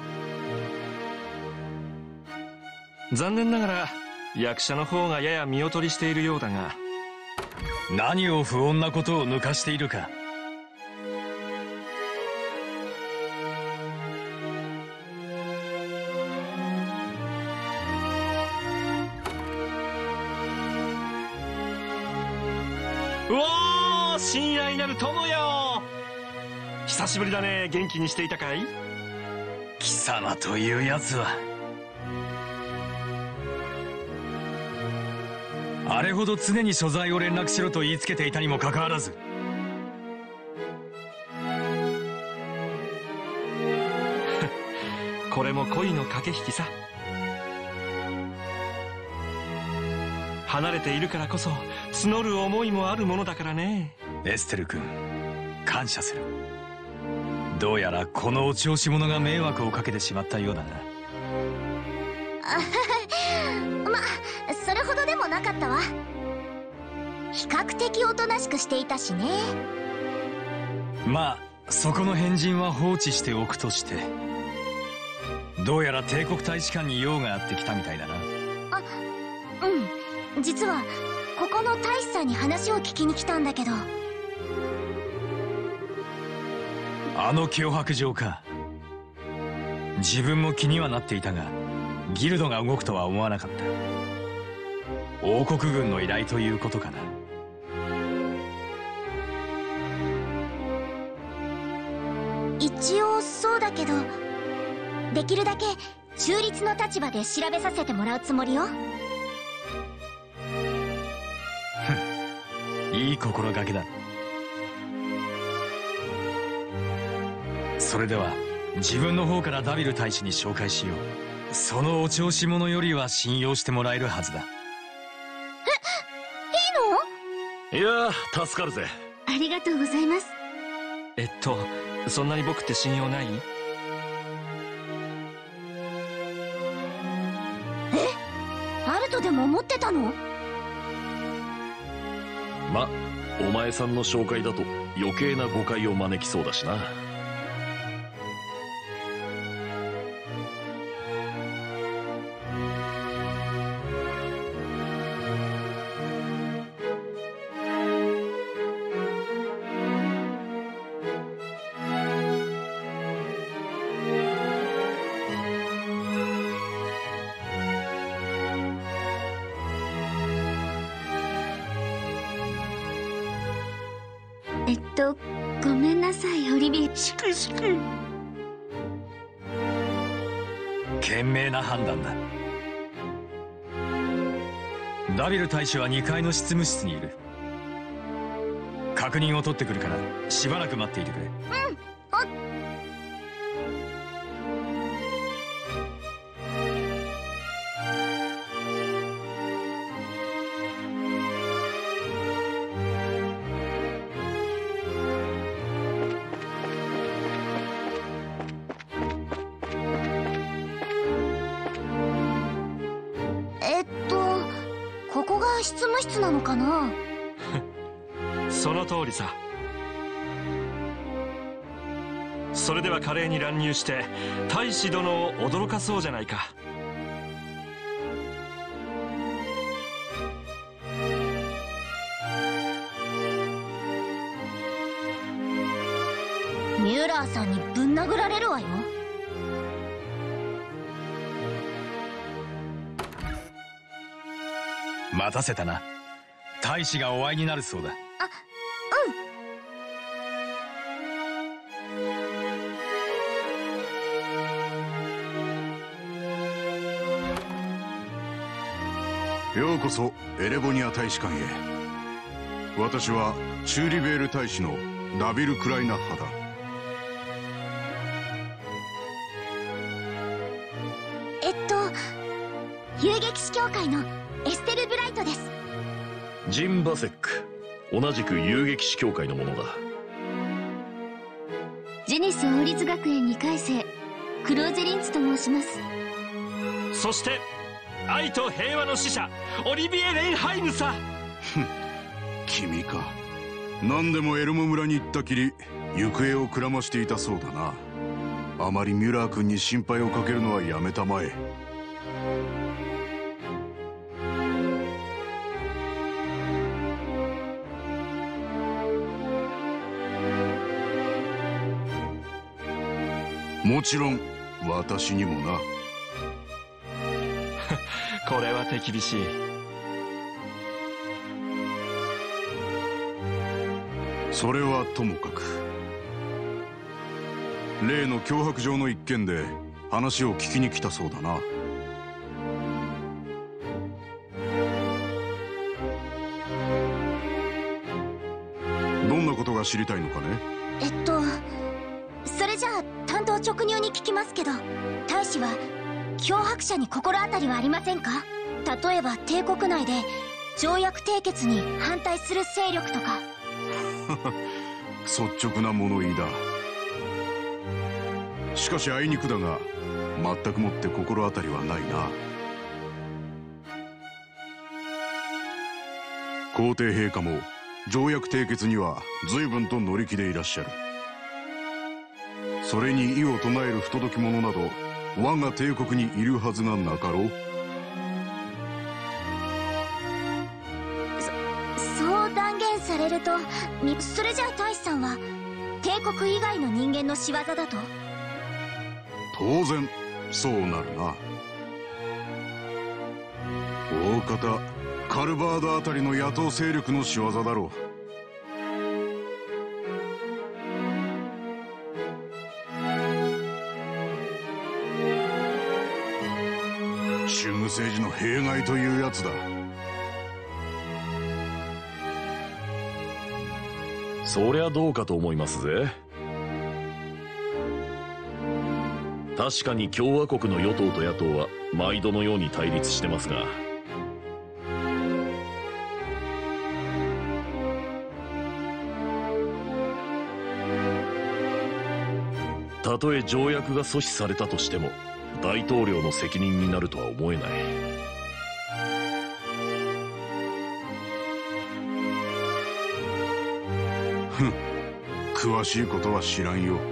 残念ながら役者の方がやや見劣りしているようだが。 何を不穏なことを抜かしているか。 うわー、親愛なる友よ、久しぶりだね。元気にしていたかい？ 貴様というやつはあれほど常に所在を連絡しろと言いつけていたにもかかわらず、 これも恋の駆け引きさ。離れているからこそ募る思いもあるものだからね。 エステル君、感謝する。どうやらこのお調子者が迷惑をかけてしまったようだな。 ま、それほどでもなかったわ。比較的おとなしくしていたしね。 まあそこの変人は放置しておくとして、どうやら帝国大使館に用があってきたみたいだな。 あ、うん、実はここの大使さんに話を聞きに来たんだけど。 あの脅迫状か。自分も気にはなっていたが、ギルドが動くとは思わなかった。王国軍の依頼ということかな。 一応そうだけど、できるだけ中立の立場で調べさせてもらうつもりよ。 いい心がけだ。それでは自分の方からダビル大使に紹介しよう。そのお調子者よりは信用してもらえるはずだ。 いいの？ いやー、助かるぜ。 ありがとうございます。 そんなに僕って信用ない？ あるとでも思ってたの？ ま、お前さんの紹介だと余計な誤解を招きそうだしな。 ごめんなさい、オリビエ。 しくしく。賢明な判断だ。ダビル大使は2階の執務室にいる。 確認を取ってくるからしばらく待っていてくれ。 ここが執務室なのかな？ その通りさ。それでは華麗に乱入して大使殿を驚かそうじゃないか。 ミューラーさんにぶん殴られるわよ。 待たせたな。大使がお会いになるそうだ。 ようこそエレボニア大使館へ。私はチューリベール大使のダビル・クライナッハだ。 遊撃士協会のエステル・ブライトです。 ジン・バセック、同じく遊撃士協会の者だ。 ジェニス王立学園2回生クローゼリンツと申します。 そして愛と平和の使者オリビエ・レイハイムさ。 君か。何でもエルモ村に行ったきり行方をくらましていたそうだな。あまりミュラー君に心配をかけるのはやめたまえ。もちろん私にもな。 これは手厳しい。 それはともかく、例の脅迫状の一件で話を聞きに来たそうだな。どんなことが知りたいのかね？ それじゃあ単刀直入に聞きますけど、大使は脅迫者に心当たりはありませんか？例えば帝国内で条約締結に反対する勢力とか。 率直な物言いだ。しかしあいにくだが全くもって心当たりはないな。皇帝陛下も条約締結には随分と乗り気でいらっしゃる。それに異を唱える不届き者など我が帝国にいるはずがなかろう。 そう断言されると、それじゃあ大使さんは帝国以外の人間の仕業だと？ 当然そうなるな。大方カルバードあたりの野党勢力の仕業だろう。宗務政治の弊害というやつだ。 そりゃどうかと思いますぜ。確かに共和国の与党と野党は毎度のように対立してますが、たとえ条約が阻止されたとしても大統領の責任になるとは思えない。 ふん、詳しいことは知らんよ。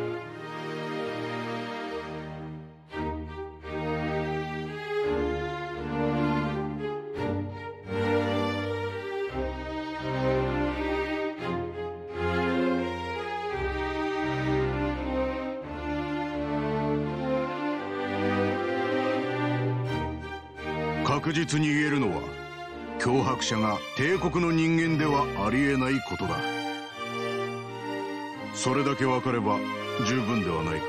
確実に言えるのは、脅迫者が帝国の人間ではありえないことだ。それだけ分かれば十分ではないか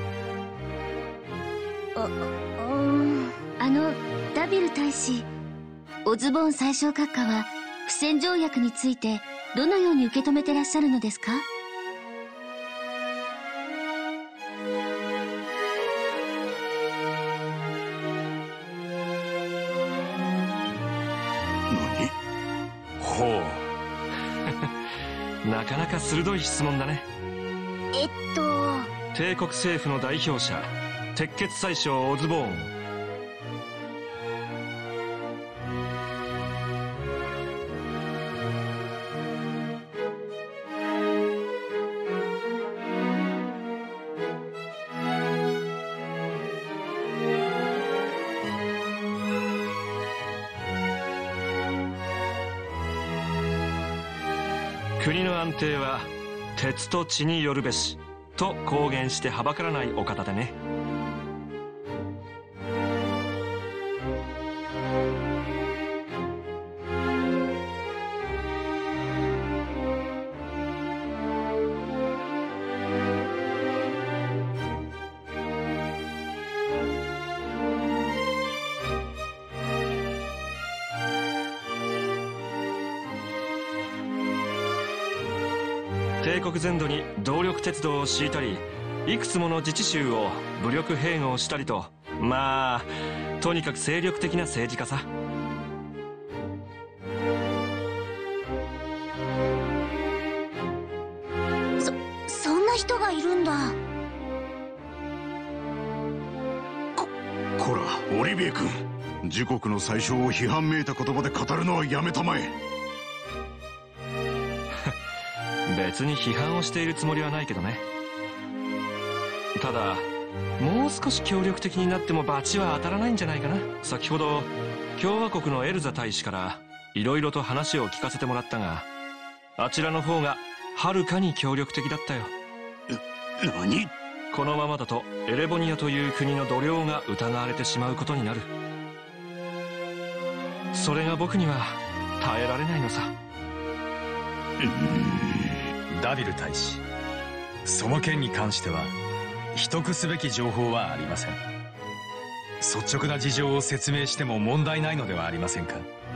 ね。 ダビル大使、オズボーン最小閣下は不戦条約についてどのように受け止めてらっしゃるのですか？ ほうなかなか鋭い質問だね。帝国政府の代表者、鉄血宰相オズボーン。国の安定は鉄と血によるべしと公言してはばからないお方でね。帝国全土に動力鉄道を敷いたり、いくつもの自治州を武力併合したりと、まあとにかく精力的な政治家さ。 そんな人がいるんだ。 こらオリビエ君、自国の宰相を批判めいた言葉で語るのはやめたまえ。 別に批判をしているつもりはないけどね。ただもう少し協力的になっても罰は当たらないんじゃないかな。先ほど共和国のエルザ大使からいろいろと話を聞かせてもらったが、あちらの方がはるかに協力的だったよ。 何？ このままだとエレボニアという国の度量が疑われてしまうことになる。それが僕には耐えられないのさ。 ダビル大使、その件に関しては秘匿すべき情報はありません。率直な事情を説明しても問題ないのではありませんか？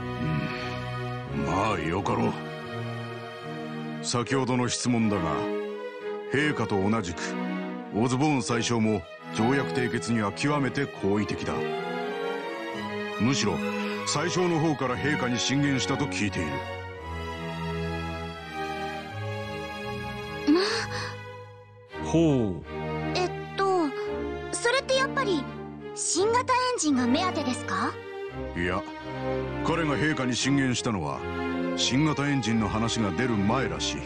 まあよかろう。先ほどの質問だが、陛下と同じくオズボーン宰相も条約締結には極めて好意的だ。むしろ宰相の方から陛下に進言したと聞いている。 ほう。 それってやっぱり新型エンジンが目当てですか？ いや、彼が陛下に進言したのは新型エンジンの話が出る前らしい。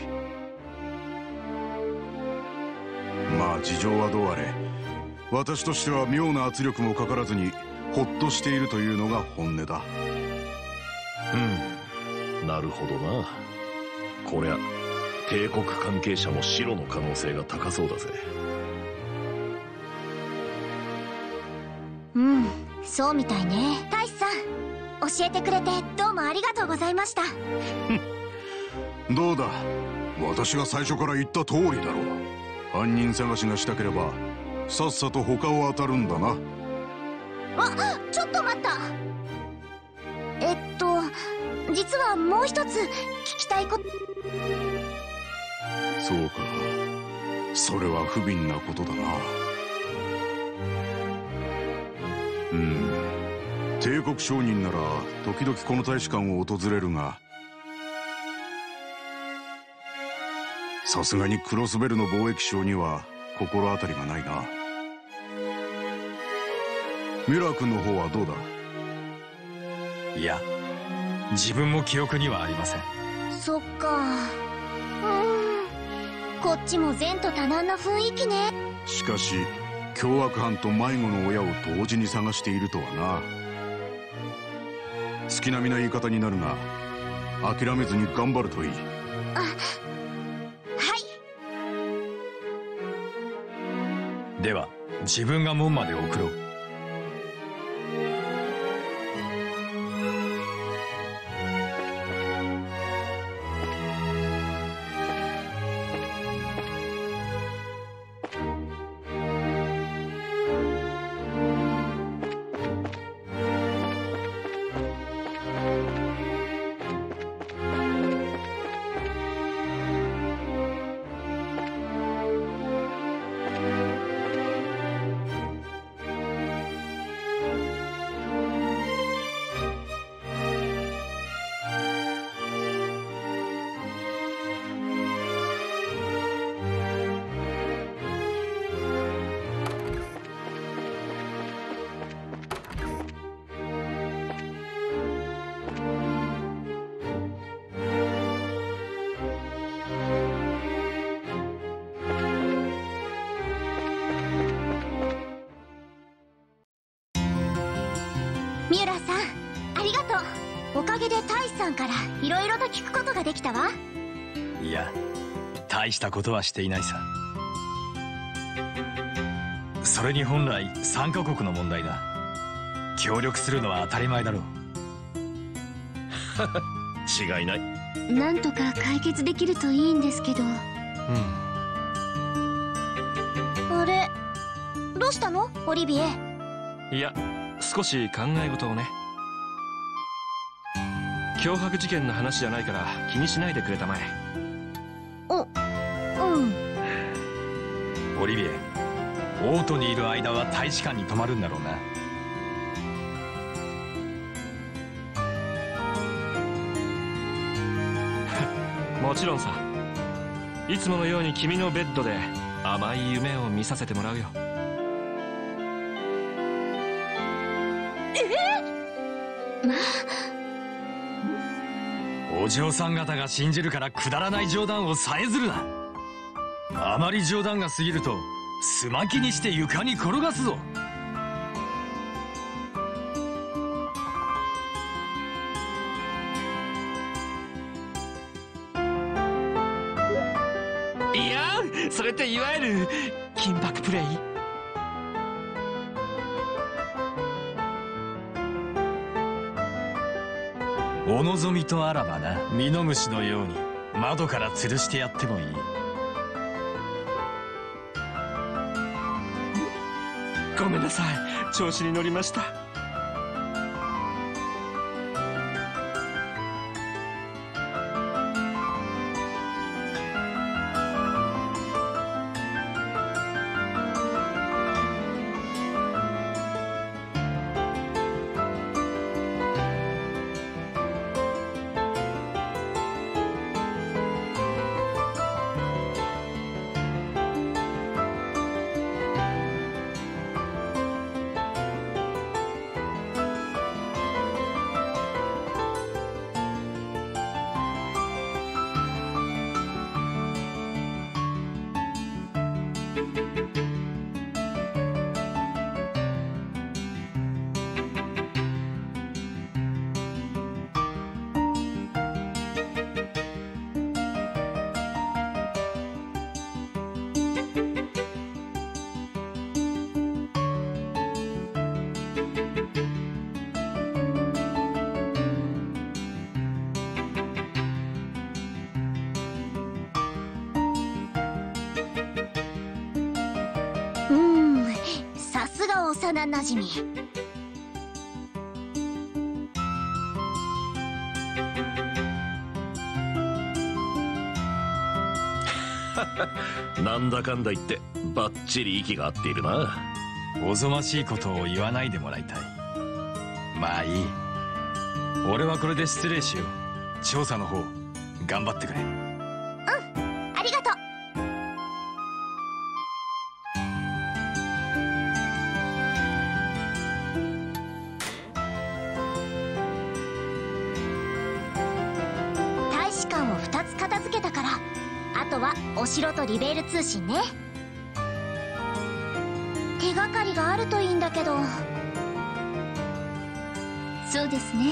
まあ事情はどうあれ、私としては妙な圧力もかからずにほっとしているというのが本音だ。 なるほどな。こりゃ帝国関係者も白の可能性が高そうだぜ。 そうみたいね。大使さん、教えてくれてどうもありがとうございました。 どうだ、私が最初から言った通りだろう。犯人探しがしたければさっさと他を当たるんだな。 ちょっと待った。実はもう一つ聞きたいこと。 そうか、それは不憫なことだな。帝国商人なら時々この大使館を訪れるが、さすがにクロスベルの貿易商には心当たりがないな。ミュラー君の方はどうだ？ いや、自分も記憶にはありません。 そっか。こっちも前途多難な雰囲気ね。 しかし凶悪犯と迷子の親を同時に探しているとはな。月並みな言い方になるが、諦めずに頑張るといい。 はい。 では自分が門まで送ろう。 三浦さん、ありがとう。おかげで大志さんからいろいろと聞くことができたわ。 いや、大したことはしていないさ。それに本来3カ国の問題だ。協力するのは当たり前だろう。 違いない。 なんとか解決できるといいんですけど。 あれ、どうしたのオリビエ？ いや、少し考え事をね。脅迫事件の話じゃないから気にしないでくれたまえ。 オリビエ、オートにいる間は大使館に泊まるんだろうな。 もちろんさ。いつものように君のベッドで甘い夢を見させてもらうよ。 まあ、お嬢さん方が信じるからくだらない冗談をさえずるな。あまり冗談が過ぎるとすまきにして床に転がすぞ。 いや、それっていわゆる緊迫プレイ。 お望みとあらばな。ミノムシのように窓から吊るしてやってもいい。 ごめんなさい、調子に乗りました。 さすが幼なじみ。 なんだかんだ言ってバッチリ息が合っているな。 おぞましいことを言わないでもらいたい。まあいい。俺はこれで失礼しよう。調査の方頑張ってくれ。 ありがとう。大使館を2つ片付けたから、あとはお城とリベール通信ね。手がかりがあるといいんだけど。 そうですね。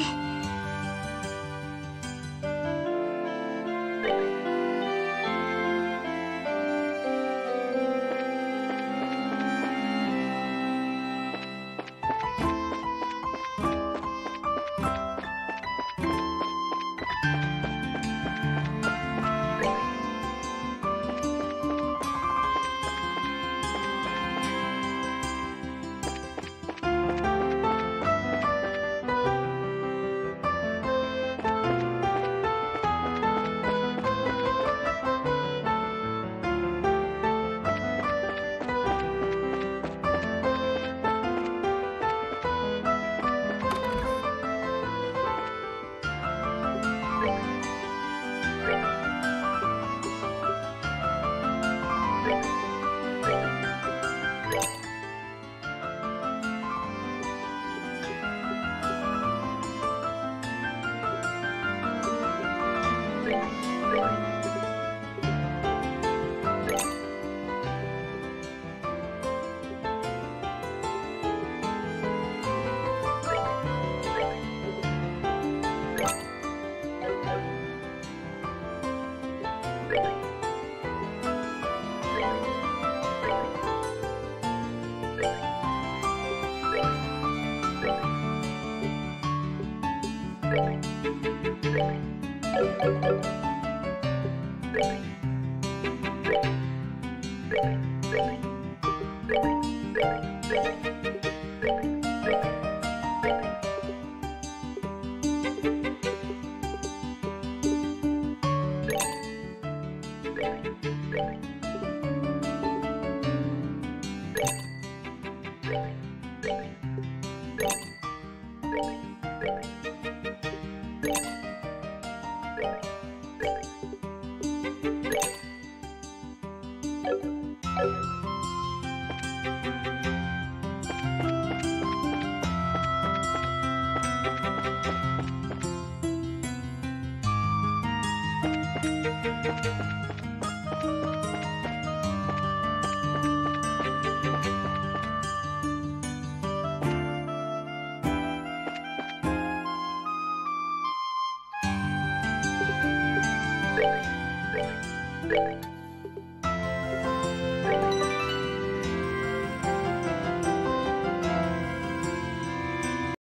う